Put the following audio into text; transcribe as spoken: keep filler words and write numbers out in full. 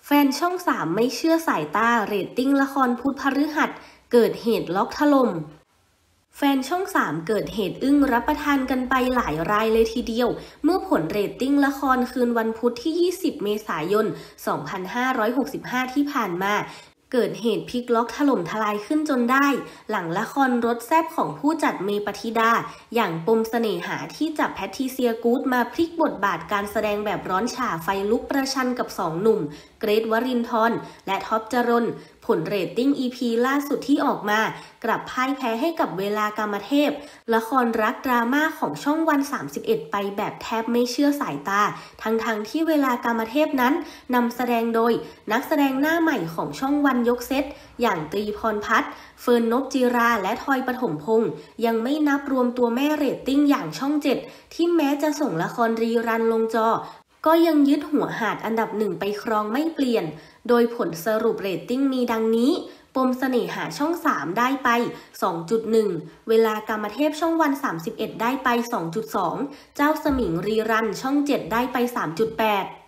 แฟนช่องสามไม่เชื่อสายตาเรตติ้งละครพุธพฤหัสเกิดเหตุล็อกถล่มแฟนช่องสามเกิดเหตุอึ้งรับประทานกันไปหลายรายเลยทีเดียวเมื่อผลเรตติ้งละครคืนวันพุธที่ยี่สิบเมษายนสองพันห้าร้อยหกสิบห้าที่ผ่านมาเกิดเหตุพลิกล็อกถล่มทลายขึ้นจนได้หลังละครรสแซ่บของผู้จัดเมย์ปฏิดาอย่างปมเสน่หาที่จับแพทริเซียกู๊ดมาพลิกบทบาทการแสดงแบบร้อนฉ่าไฟลุกประชันกับสองหนุ่มเกรทวรินทร์และท็อปจรณผลเรตติ้ง อี พี ล่าสุดที่ออกมากลับพ่ายแพ้ให้กับเวลากามเทพละครรักดราม่าของช่องวันสามสิบเอ็ดไปแบบแทบไม่เชื่อสายตาทั้งๆ ท, ที่เวลากามเทพนั้นนำแสดงโดยนักแสดงหน้าใหม่ของช่องวันยกเซตอย่างตรีพรพัฒน์เฟิร์นนพจิราและทอยปฐมพงษ์ยังไม่นับรวมตัวแม่เรตติ้งอย่างช่องเจ็ดที่แม้จะส่งละครรีรันลงจอก็ยังยึดหัวหาดอันดับหนึ่งไปครองไม่เปลี่ยนโดยผลสรุปเรตติ้งมีดังนี้ปมเสน่หาช่องสามได้ไป สองจุดหนึ่ง เวลากามเทพช่องวันสามสิบเอ็ดได้ไป สองจุดสอง เจ้าสมิงรีรันช่องเจ็ดได้ไป สามจุดแปด